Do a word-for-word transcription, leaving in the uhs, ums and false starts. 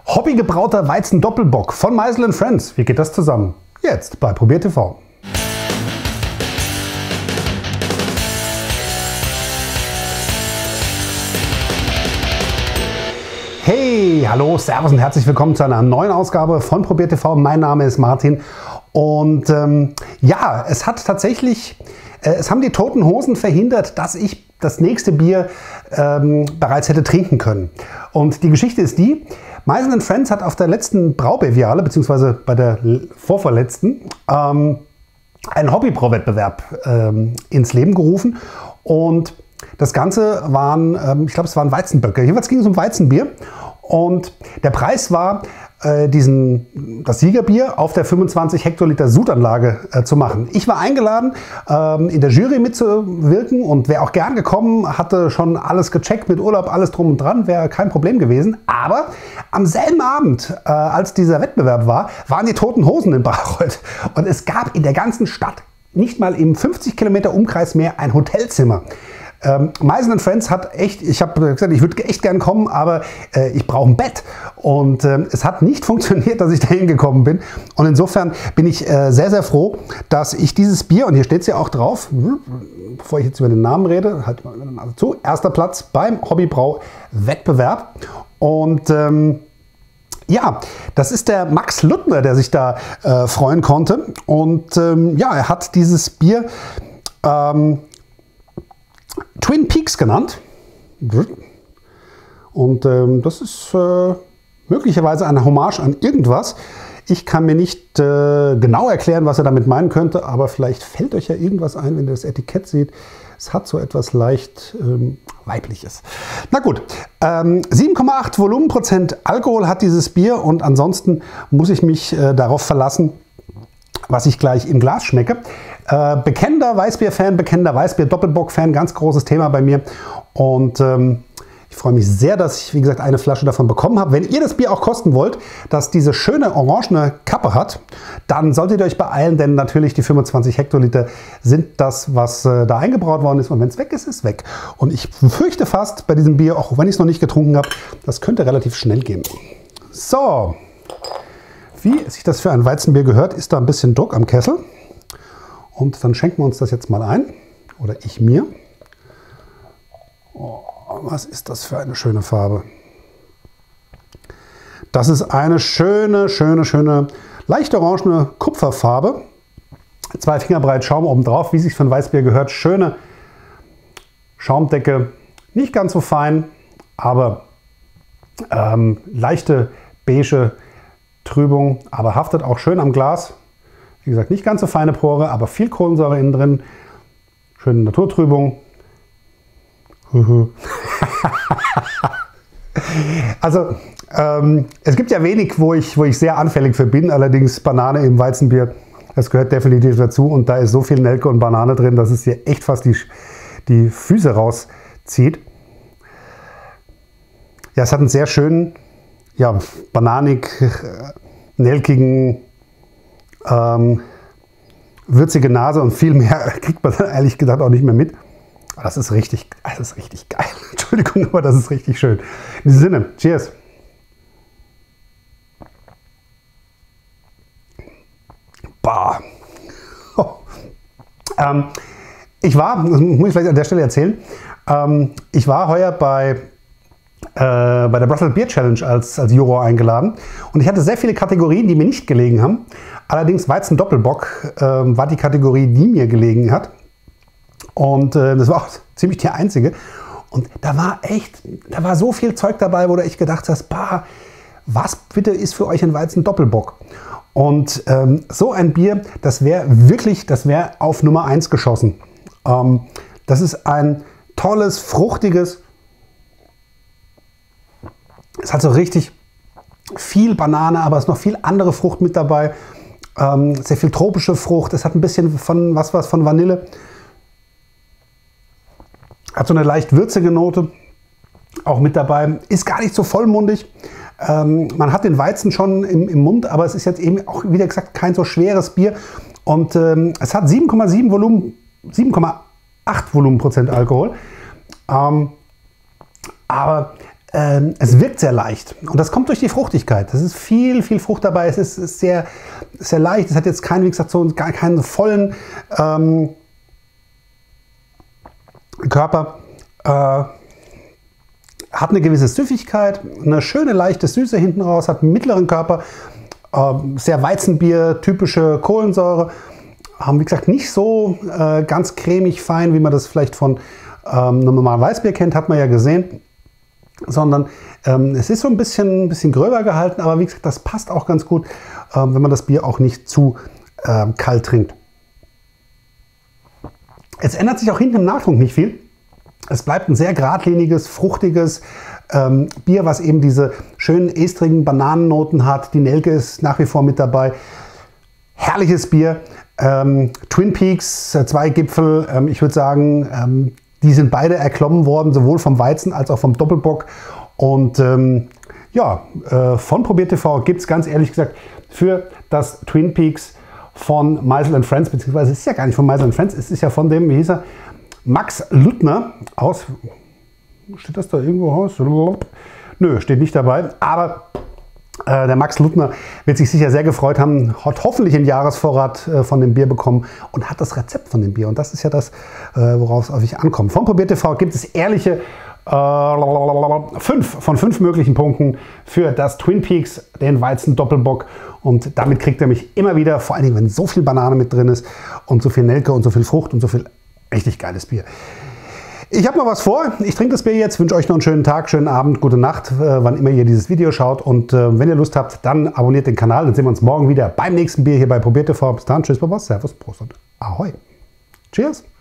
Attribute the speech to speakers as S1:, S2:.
S1: Hobbygebrauter Weizen-Doppelbock von Meisel and Friends. Wie geht das zusammen? Jetzt bei Probier T V. Hey, hallo, servus und herzlich willkommen zu einer neuen Ausgabe von Probier T V. Mein Name ist Martin und ähm, ja, es hat tatsächlich, äh, es haben die Toten Hosen verhindert, dass ich das nächste Bier ähm, bereits hätte trinken können. Und die Geschichte ist die: Meisel and Friends hat auf der letzten Braubeviale, beziehungsweise bei der vorvorletzten, ähm, einen Hobbybrauwettbewerb ähm, ins Leben gerufen. Und das Ganze waren, ähm, ich glaube, es waren Weizenböcke. Jedenfalls ging es um Weizenbier. Und der Preis war, äh, diesen, das Siegerbier auf der fünfundzwanzig Hektoliter Sudanlage äh, zu machen. Ich war eingeladen, ähm, in der Jury mitzuwirken, und wäre auch gern gekommen, hatte schon alles gecheckt mit Urlaub, alles drum und dran, wäre kein Problem gewesen. Aber am selben Abend, äh, als dieser Wettbewerb war, waren die Toten Hosen in Bayreuth. Und es gab in der ganzen Stadt nicht mal im fünfzig Kilometer Umkreis mehr ein Hotelzimmer. Ähm, Meisel and Friends hat echt, ich habe gesagt, ich würde echt gern kommen, aber äh, ich brauche ein Bett. Und äh, es hat nicht funktioniert, dass ich da hingekommen bin. Und insofern bin ich äh, sehr, sehr froh, dass ich dieses Bier, und hier steht es ja auch drauf, bevor ich jetzt über den Namen rede, halt mal zu, erster Platz beim Hobbybrau-Wettbewerb. Und ähm, ja, das ist der Max Luttner, der sich da äh, freuen konnte. Und ähm, ja, er hat dieses Bier ähm, Twin Peaks genannt. Und ähm, das ist äh, möglicherweise eine Hommage an irgendwas. Ich kann mir nicht äh, genau erklären, was er damit meinen könnte, aber vielleicht fällt euch ja irgendwas ein, wenn ihr das Etikett seht. Es hat so etwas leicht ähm, Weibliches. Na gut, ähm, sieben Komma acht Volumenprozent Alkohol hat dieses Bier, und ansonsten muss ich mich äh, darauf verlassen, was ich gleich im Glas schmecke. Äh, bekennender Weißbier-Fan, bekennender Weißbier-Doppelbock-Fan, ganz großes Thema bei mir. Und ähm, ich freue mich sehr, dass ich, wie gesagt, eine Flasche davon bekommen habe. Wenn ihr das Bier auch kosten wollt, das diese schöne orangene Kappe hat, dann solltet ihr euch beeilen, denn natürlich die fünfundzwanzig Hektoliter sind das, was äh, da eingebraut worden ist. Und wenn es weg ist, ist es weg. Und ich fürchte fast bei diesem Bier, auch wenn ich es noch nicht getrunken habe, das könnte relativ schnell gehen. So, wie sich das für ein Weizenbier gehört, ist da ein bisschen Druck am Kessel. Und dann schenken wir uns das jetzt mal ein. Oder ich mir. Oh, was ist das für eine schöne Farbe. Das ist eine schöne, schöne, schöne, leicht orangene Kupferfarbe. Zwei Finger breit Schaum oben drauf, wie sich für ein Weißbier gehört. Schöne Schaumdecke. Nicht ganz so fein, aber ähm, leichte beige Trübung, aber haftet auch schön am Glas. Wie gesagt, nicht ganz so feine Pore, aber viel Kohlensäure innen drin. Schöne Naturtrübung. Also, ähm, es gibt ja wenig, wo ich, wo ich sehr anfällig für bin. Allerdings Banane im Weizenbier, das gehört definitiv dazu. Und da ist so viel Nelke und Banane drin, dass es hier echt fast die, die Füße rauszieht. Ja, es hat einen sehr schönen, ja, bananig, nelkigen, ähm, würzige Nase, und viel mehr kriegt man dann ehrlich gesagt auch nicht mehr mit. Aber das ist richtig, das ist richtig geil. Entschuldigung, aber das ist richtig schön. In diesem Sinne, cheers. Bah. Oh. Ähm, ich war, das muss ich vielleicht an der Stelle erzählen, ähm, ich war heuer bei Äh, bei der Brussels Beer Challenge als, als Juror eingeladen, und ich hatte sehr viele Kategorien, die mir nicht gelegen haben. Allerdings Weizen Doppelbock äh, war die Kategorie, die mir gelegen hat, und äh, das war auch ziemlich die einzige. Und da war echt, da war so viel Zeug dabei, wo du echt gedacht hast, bah, was bitte ist für euch ein Weizen Doppelbock? Und ähm, so ein Bier, das wäre wirklich, das wäre auf Nummer eins geschossen. Ähm, das ist ein tolles, fruchtiges. Es hat so richtig viel Banane, aber es ist noch viel andere Frucht mit dabei. Ähm, sehr viel tropische Frucht. Es hat ein bisschen von was, was von Vanille. Hat so eine leicht würzige Note auch mit dabei. Ist gar nicht so vollmundig. Ähm, man hat den Weizen schon im, im Mund, aber es ist jetzt eben auch, wie gesagt, kein so schweres Bier. Und ähm, es hat sieben Komma sieben Volumen, sieben Komma acht Volumenprozent Alkohol. Ähm, aber ähm, es wirkt sehr leicht. Und das kommt durch die Fruchtigkeit. Es ist viel, viel Frucht dabei. Es ist, ist sehr, sehr leicht. Es hat jetzt keinen, wie gesagt, so gar keinen vollen ähm, Körper. Äh, hat eine gewisse Süffigkeit, eine schöne leichte Süße hinten raus, hat einen mittleren Körper, äh, sehr Weizenbier, typische Kohlensäure. Haben, wie gesagt, nicht so äh, ganz cremig fein, wie man das vielleicht von ähm, einem normalen Weißbier kennt, hat man ja gesehen. Sondern ähm, es ist so ein bisschen, ein bisschen gröber gehalten, aber wie gesagt, das passt auch ganz gut, ähm, wenn man das Bier auch nicht zu äh, kalt trinkt. Es ändert sich auch hinten im Nachtrunk nicht viel. Es bleibt ein sehr geradliniges, fruchtiges ähm, Bier, was eben diese schönen estrigen Bananennoten hat. Die Nelke ist nach wie vor mit dabei. Herrliches Bier. Ähm, Twin Peaks, äh, zwei Gipfel, ähm, ich würde sagen, ähm, die sind beide erklommen worden, sowohl vom Weizen als auch vom Doppelbock. Und ähm, ja, äh, von ProbierTV gibt es ganz ehrlich gesagt für das Twin Peaks von Meisel and Friends, beziehungsweise es ist ja gar nicht von Meisel and Friends, es ist ja von dem, wie hieß er, Max Luttner aus, steht das da irgendwo aus? Nö, steht nicht dabei, aber äh, der Max Luttner wird sich sicher sehr gefreut haben, hat hoffentlich einen Jahresvorrat äh, von dem Bier bekommen und hat das Rezept von dem Bier. Und das ist ja das, äh, worauf es auf sich ankommt. Von ProbierTV gibt es ehrliche äh, fünf von fünf möglichen Punkten für das Twin Peaks, den Weizen Doppelbock. Und damit kriegt er mich immer wieder, vor allen Dingen, wenn so viel Banane mit drin ist und so viel Nelke und so viel Frucht und so viel richtig geiles Bier. Ich habe noch was vor. Ich trinke das Bier jetzt, wünsche euch noch einen schönen Tag, schönen Abend, gute Nacht, äh, wann immer ihr dieses Video schaut. Und äh, wenn ihr Lust habt, dann abonniert den Kanal. Dann sehen wir uns morgen wieder beim nächsten Bier hier bei ProbierTV. Bis dann, tschüss, Baba, Servus, Prost und Ahoi. Cheers.